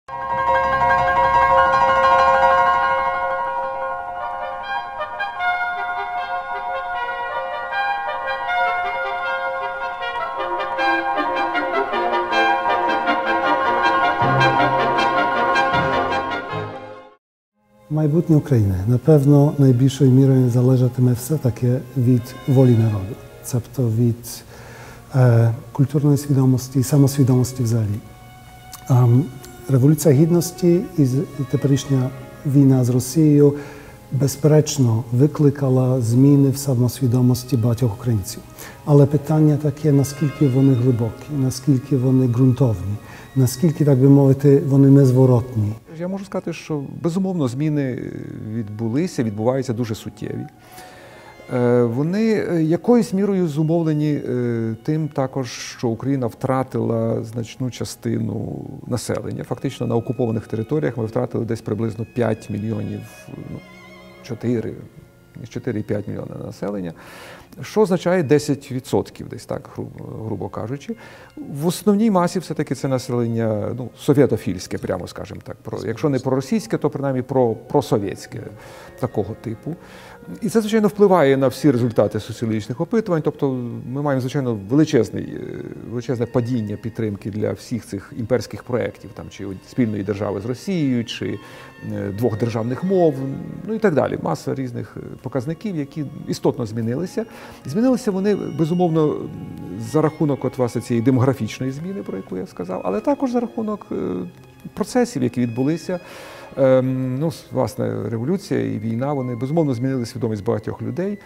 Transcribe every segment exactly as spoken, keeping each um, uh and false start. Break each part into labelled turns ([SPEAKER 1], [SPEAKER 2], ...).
[SPEAKER 1] Майбутнє України, напевно, найбільшою мірою залежатиме все-таки від волі народу, тобто від е, культурної свідомості і самосвідомості взагалі. Ем, Революція Гідності і, і теперішня війна з Росією безперечно викликала зміни в самосвідомості багатьох українців. Але питання таке, наскільки вони глибокі, наскільки вони ґрунтовні, наскільки, так би мовити, вони незворотні.
[SPEAKER 2] Я можу сказати, що безумовно зміни відбулися, відбуваються дуже суттєві. Вони якоюсь мірою зумовлені тим також, що Україна втратила значну частину населення. Фактично на окупованих територіях ми втратили десь приблизно п'ять мільйонів, ну, чотири, чотири-п'ять мільйона населення, що означає десять відсотків десь так, грубо, грубо кажучи. В основній масі все-таки це населення, ну, совєтофільське, прямо скажемо так. Про, якщо не проросійське, то принаймні про, просовєтське такого типу. І це, звичайно, впливає на всі результати соціологічних опитувань. Тобто ми маємо, звичайно, величезне, величезне падіння підтримки для всіх цих імперських проєктів, там, чи спільної держави з Росією, чи двох державних мов, ну і так далі. Маса різних показників, які істотно змінилися. Змінилися вони, безумовно, за рахунок от, власне, цієї демографічної зміни, про яку я сказав, але також за рахунок процесів, які відбулися. Ну, власне, революція і війна, вони, безумовно, змінили свідомість багатьох людей.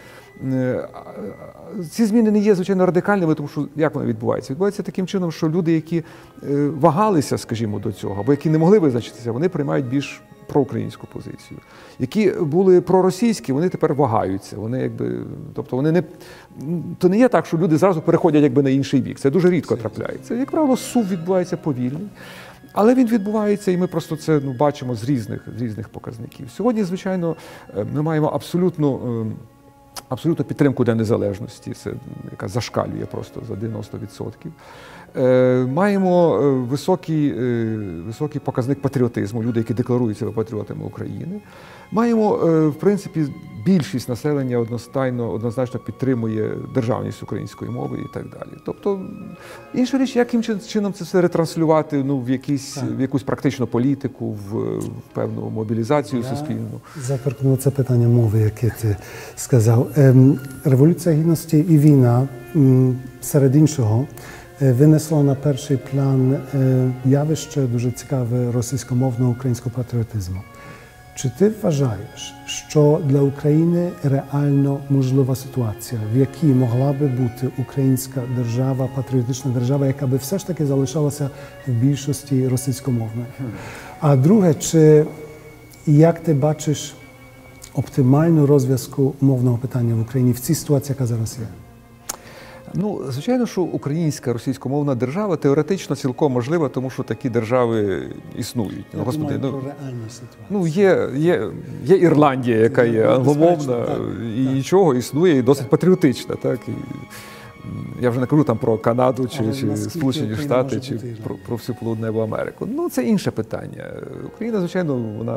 [SPEAKER 2] Ці зміни не є, звичайно, радикальними, тому що як вони відбуваються? Відбувається таким чином, що люди, які вагалися, скажімо, до цього, або які не могли визначитися, вони приймають більш проукраїнську позицію. Які були проросійські, вони тепер вагаються. Вони, якби, тобто вони не, то не є так, що люди зразу переходять якби на інший бік. Це дуже рідко трапляється. Як правило, сув відбувається повільний. Але він відбувається, і ми просто це ну, бачимо з різних, з різних показників. Сьогодні, звичайно, ми маємо абсолютну, абсолютну підтримку для незалежності, це, яка зашкалює просто за дев'яносто відсотків. Маємо високий, високий показник патріотизму, люди, які декларують себе патріотами України. Маємо, в принципі, більшість населення одностайно, однозначно підтримує державність української мови і так далі. Тобто, інша річ, яким чином це все ретранслювати ну, в, якісь, в якусь практичну політику, в, в певну мобілізацію Я суспільну?
[SPEAKER 1] Заторкнув це питання мови, яке ти сказав. Революція Гідності і війна, серед іншого, винесло на перший план явище дуже цікаве російськомовного українського патріотизму. Чи ти вважаєш, що для України реально можлива ситуація, в якій могла би бути українська держава, патріотична держава, яка би все ж таки залишалася в більшості російськомовної? А друге, чи як ти бачиш оптимальну розв'язку мовного питання в Україні в цій ситуації, яка зараз є?
[SPEAKER 2] Ну, звичайно, що українська російськомовна держава теоретично цілком можлива, тому що такі держави існують.
[SPEAKER 1] Я
[SPEAKER 2] Господи,
[SPEAKER 1] думаю,
[SPEAKER 2] ну,
[SPEAKER 1] про реальну ситуацію.
[SPEAKER 2] Ну, є, є, є Ірландія, яка є англомовна,
[SPEAKER 1] так,
[SPEAKER 2] і
[SPEAKER 1] так.
[SPEAKER 2] нічого, існує, і досить патріотична. Так? І, я вже не кажу там про Канаду, чи, чи Сполучені Штати, чи про, про всю Південну Америку. Ну, це інше питання. Україна, звичайно, вона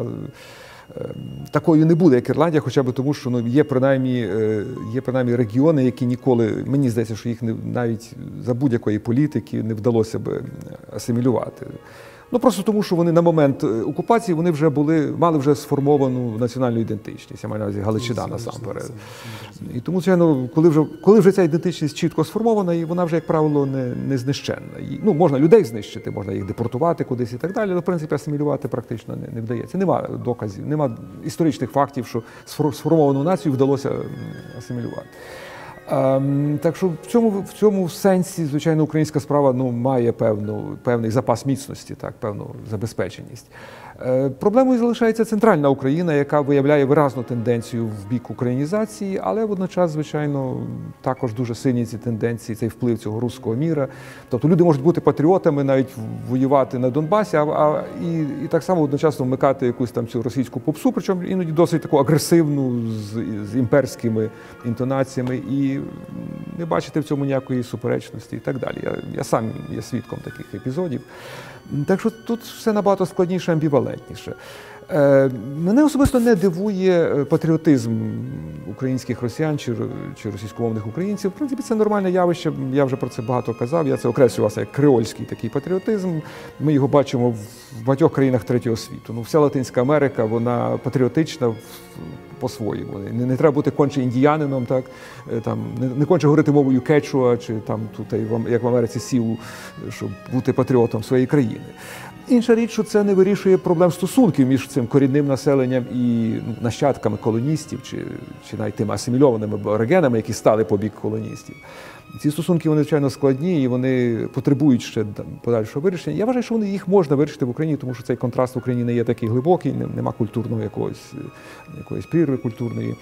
[SPEAKER 2] такою не буде, як Ірландія, хоча б тому, що ну, є, принаймні, є принаймні регіони, які ніколи, мені здається, що їх не, навіть за будь-якої політики не вдалося б асимілювати. Ну, просто тому, що вони на момент окупації вони вже були, мали вже сформовану національну ідентичність, я маю на увазі Галичина насамперед. І тому, звичайно, коли вже, коли вже ця ідентичність чітко сформована, і вона вже, як правило, не, не знищенна. І, ну, можна людей знищити, можна їх депортувати кудись і так далі, але, в принципі, асимілювати практично не, не вдається. Нема доказів, нема історичних фактів, що сформовану націю вдалося асимілювати. Um, так що в цьому, в цьому сенсі, звичайно, українська справа ну, має певну, певний запас міцності, так, певну забезпеченість. Е, проблемою залишається центральна Україна, яка виявляє виразну тенденцію в бік українізації, але водночас, звичайно, також дуже сильні ці тенденції, цей вплив цього руського міра. Тобто люди можуть бути патріотами, навіть воювати на Донбасі, а, а і, і так само одночасно вмикати якусь там цю російську попсу, причому іноді досить таку агресивну, з, з імперськими інтонаціями. І і не бачити в цьому ніякої суперечності і так далі. Я, я сам є свідком таких епізодів. Так що тут все набагато складніше, амбівалентніше. Мене особисто не дивує патріотизм українських росіян чи, чи російськомовних українців. В принципі, це нормальне явище, я вже про це багато казав. Я це окреслюю власне як креольський такий патріотизм. Ми його бачимо в багатьох країнах третього світу. Ну, вся Латинська Америка, вона патріотична по-своєму. Не, не треба бути конче індіянином, так? Там, не, не конче говорити мовою кечуа, чи там, тут, як в Америці, сіву, щоб бути патріотом своєї країни. Інша річ, що це не вирішує проблем стосунків між цим корінним населенням і ну, нащадками колоністів, чи, чи навіть тими асимільованими аборигенами, які стали по бік колоністів. Ці стосунки, вони, звичайно, складні, і вони потребують ще подальшого вирішення. Я вважаю, що вони, їх можна вирішити в Україні, тому що цей контраст в Україні не є такий глибокий, нема культурного якогось, якоїсь прірви культурної.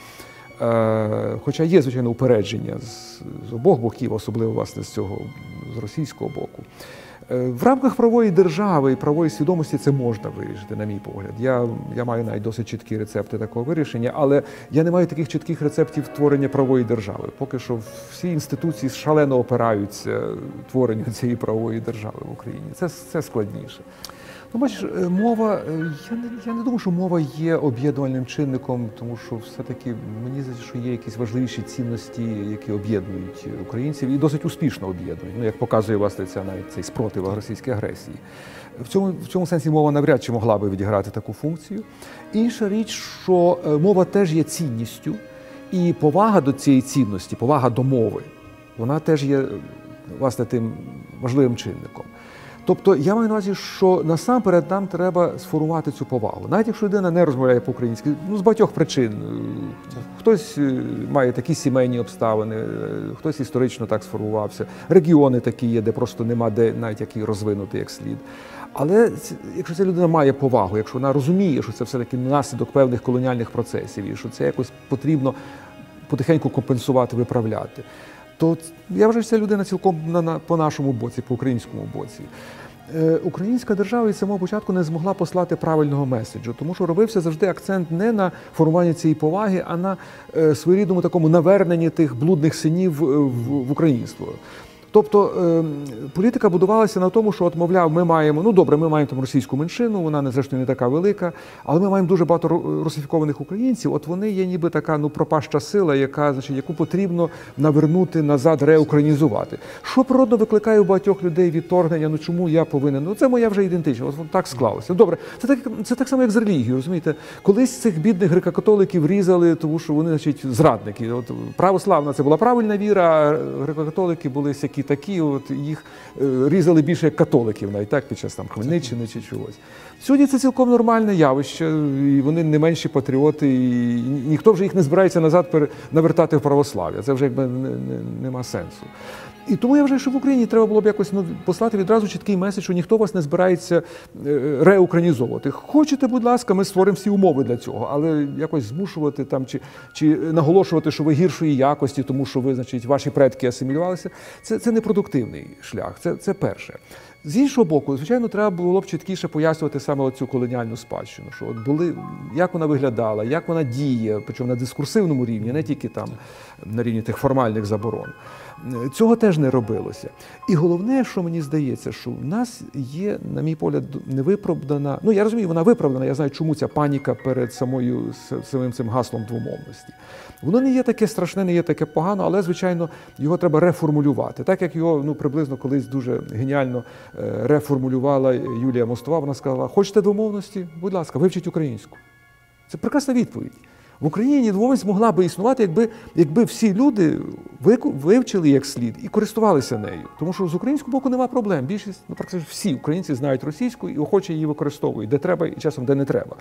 [SPEAKER 2] Хоча є, звичайно, упередження з, з обох боків, особливо, власне, з цього, з російського боку. В рамках правової держави і правової свідомості це можна вирішити, на мій погляд. Я, я маю навіть досить чіткі рецепти такого вирішення, але я не маю таких чітких рецептів творення правової держави. Поки що всі інституції шалено опираються творенню цієї правової держави в Україні. Це, це складніше. Ну, бачиш, мова, я не, я не думаю, що мова є об'єднувальним чинником, тому що все-таки мені здається, що є якісь важливіші цінності, які об'єднують українців і досить успішно об'єднують, ну, як показує, власне, ця, навіть цей спротив російській агресії. В цьому, в цьому сенсі мова навряд чи могла би відіграти таку функцію. Інша річ, що мова теж є цінністю, і повага до цієї цінності, повага до мови, вона теж є, власне, тим важливим чинником. Тобто я маю на увазі, що насамперед нам треба сформувати цю повагу. Навіть якщо людина не розмовляє по-українськи, ну, з багатьох причин. Хтось має такі сімейні обставини, хтось історично так сформувався. Регіони такі є, де просто нема де навіть як її розвинути як слід. Але якщо ця людина має повагу, якщо вона розуміє, що це все-таки наслідок певних колоніальних процесів, і що це якось потрібно потихеньку компенсувати, виправляти, то я вважаю, що ця людина цілком на, на, по нашому боці, по українському боці. Е, українська держава від самого початку не змогла послати правильного меседжу, тому що робився завжди акцент не на формуванні цієї поваги, а на е, своєрідному такому наверненні тих блудних синів в, в, в українство. Тобто е, політика будувалася на тому, що, от, мовляв, ми маємо, ну добре, ми маємо там російську меншину, вона, зрештою, не така велика, але ми маємо дуже багато русифікованих українців, от вони є ніби така, ну, пропаща сила, яка, значить, яку потрібно навернути назад, реукраїнізувати. Що природно викликає у багатьох людей відторгнення, ну чому я повинен, ну це моя вже ідентичність, от так склалося. Добре, це так, це так само, як з релігією, розумієте? Колись цих бідних греко-католиків різали, тому що вони, значить, зрадники. От, православна це була правильна віра, а греко-католики були всякі такі, от їх е, різали більше як католиків, навіть так, під час там Хмельниччини чи чогось. Сьогодні це цілком нормальне явище, і вони не менші патріоти, і ніхто вже їх не збирається назад пере, навертати в православ'я. Це вже якби не, не, нема сенсу. І тому я вважаю, що в Україні треба було б якось, ну, послати відразу чіткий меседж, що ніхто вас не збирається реукраїнізовувати. Хочете, будь ласка, ми створимо всі умови для цього, але якось змушувати там, чи, чи наголошувати, що ви гіршої якості, тому що ви, значить, ваші предки асимілювалися, це, це непродуктивний шлях, це, це перше. З іншого боку, звичайно, треба було б чіткіше пояснювати саме оцю колоніальну спадщину, що от були, як вона виглядала, як вона діє, причому на дискурсивному рівні, не тільки там на рівні тих формальних заборон. Цього теж не робилося. І головне, що мені здається, що в нас є, на мій погляд, невиправдана, ну я розумію, вона виправдана, я знаю, чому ця паніка перед самою, самим цим гаслом двомовності. Воно не є таке страшне, не є таке погано, але, звичайно, його треба реформулювати. Так, як його, ну, приблизно колись дуже геніально реформулювала Юлія Мостова, вона сказала, хочете двомовності? Будь ласка, вивчіть українську. Це прекрасна відповідь. В Україні двомовність могла би існувати, якби, якби всі люди вивчили як слід і користувалися нею. Тому що з українського боку нема проблем. Більшість, ну, практично всі українці знають російську і охоче її використовують, де треба і часом, де не треба.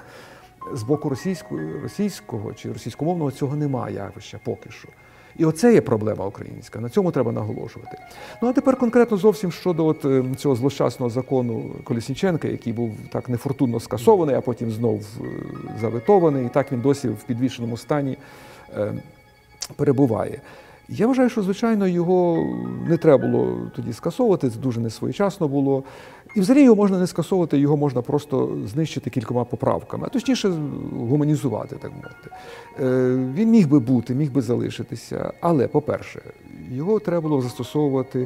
[SPEAKER 2] З боку російського, російського чи російськомовного цього немає явища поки що. І оце є проблема українська, на цьому треба наголошувати. Ну а тепер конкретно зовсім щодо от цього злощасного закону Колесніченка, який був так нефортунно скасований, а потім знов заветований, і так він досі в підвішеному стані е, перебуває. Я вважаю, що, звичайно, його не треба було тоді скасовувати, це дуже несвоєчасно було. І взагалі його можна не скасовувати, його можна просто знищити кількома поправками, а точніше гуманізувати, так мовити. Він міг би бути, міг би залишитися, але, по-перше, його треба було застосовувати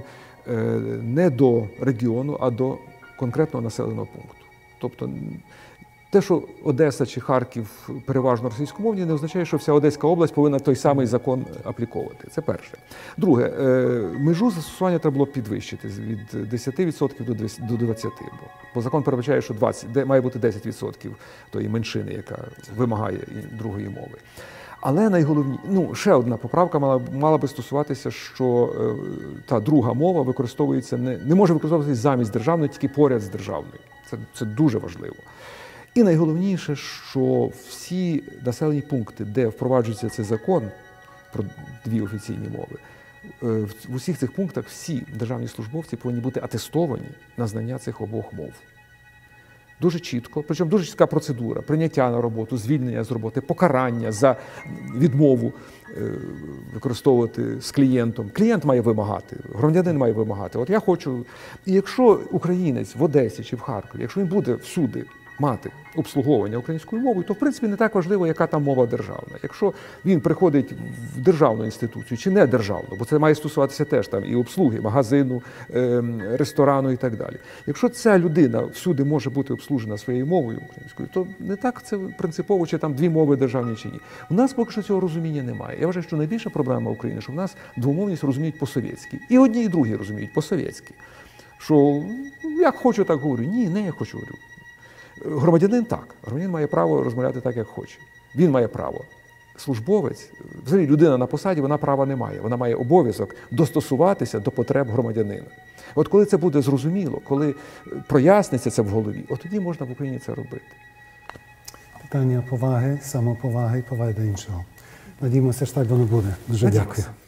[SPEAKER 2] не до регіону, а до конкретного населеного пункту. Тобто те, що Одеса чи Харків переважно російськомовні, не означає, що вся Одеська область повинна той самий закон апліковувати. Це перше. Друге, межу застосування треба було підвищити від десяти відсотків до двадцяти відсотків. Бо закон передбачає, що двадцять, має бути десять відсотків тої меншини, яка вимагає другої мови. Але найголовніше, ну, ще одна поправка мала, мала би стосуватися, що е, та друга мова використовується не, не може використовуватися замість державної, тільки поряд з державною. Це, це дуже важливо. І найголовніше, що всі населені пункти, де впроваджується цей закон про дві офіційні мови, е, в усіх цих пунктах всі державні службовці повинні бути атестовані на знання цих обох мов. Дуже чітко, причому дуже чітка процедура: прийняття на роботу, звільнення з роботи, покарання за відмову використовувати з клієнтом. Клієнт має вимагати, громадянин має вимагати. От я хочу, і якщо українець в Одесі чи в Харкові, якщо він буде всюди мати обслуговування українською мовою, то, в принципі, не так важливо, яка там мова державна. Якщо він приходить в державну інституцію чи не державну, бо це має стосуватися теж там і обслуги, магазину, ресторану і так далі. Якщо ця людина всюди може бути обслужена своєю мовою українською, то не так це принципово, чи там дві мови державні чи ні. У нас поки що цього розуміння немає. Я вважаю, що найбільша проблема України, що в нас двомовність розуміють по-совєтськи. І одні, і другі розуміють по-совєтськи. Що як хочу, так говорю. Ні, не я хочу говорю. Громадянин так. Громадянин має право розмовляти так, як хоче. Він має право. Службовець, взагалі людина на посаді, вона права не має. Вона має обов'язок достосуватися до потреб громадянина. От коли це буде зрозуміло, коли проясниться це в голові, от тоді можна в Україні це робити.
[SPEAKER 1] Питання поваги, самоповаги і поваги до іншого. Надіємося, що так воно буде. Дуже
[SPEAKER 2] Надіємося.
[SPEAKER 1] дякую.